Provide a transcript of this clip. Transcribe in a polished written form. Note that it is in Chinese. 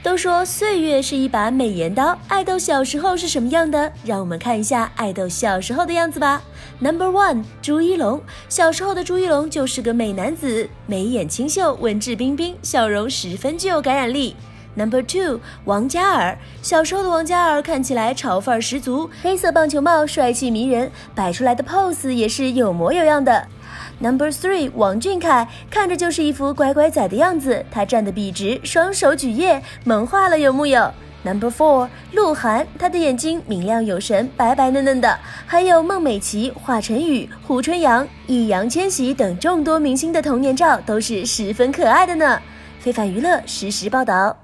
都说岁月是一把美颜刀，爱豆小时候是什么样的？让我们看一下爱豆小时候的样子吧。Number 1， 朱一龙。小时候的朱一龙就是个美男子，眉眼清秀，文质彬彬，笑容十分具有感染力。Number 2， 王嘉尔。小时候的王嘉尔看起来潮范儿十足，黑色棒球帽帅气迷人，摆出来的 pose 也是有模有样的。Number 3， 王俊凯。看着就是一副乖乖仔的样子，他站得笔直，双手举叶，萌化了有木有。Number 4， 鹿晗。他的眼睛明亮有神，白白嫩嫩的。还有孟美岐、华晨宇、胡春阳、易烊千玺等众多明星的童年照都是十分可爱的呢。非凡娱乐实时报道。